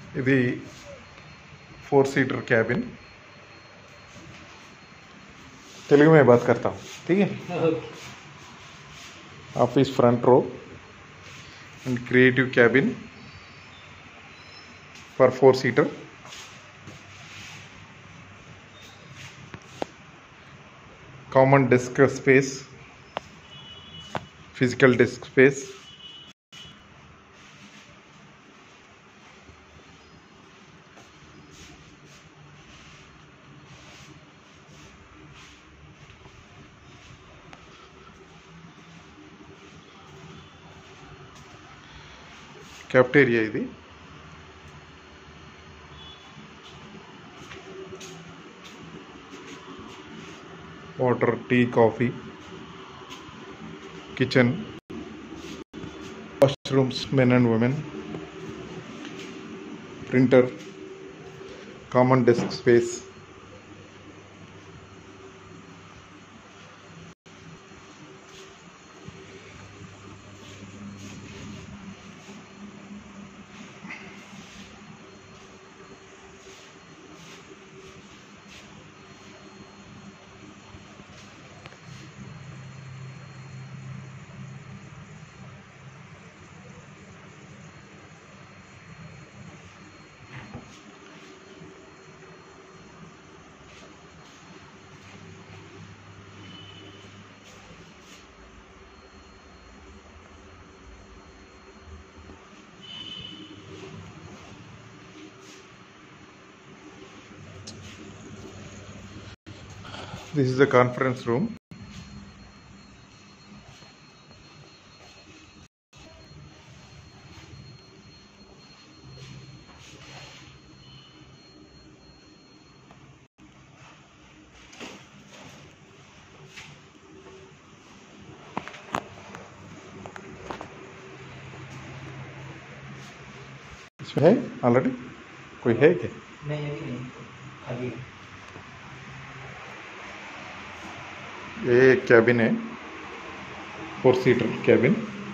ఇది 4 seater cabin. Telugu में बात करता हूँ, ठीक है। Office front row and creative cabin for 4 seater. Common desk space, physical desk space, cafeteria ఇది water, tea, coffee, kitchen, washrooms men and women, printer, common desk space, this is the conference room। इसमें है already, कोई है क्या? नहीं, अभी नहीं, खाली है। ये कैबिन है, 4 सीटर कैबिन।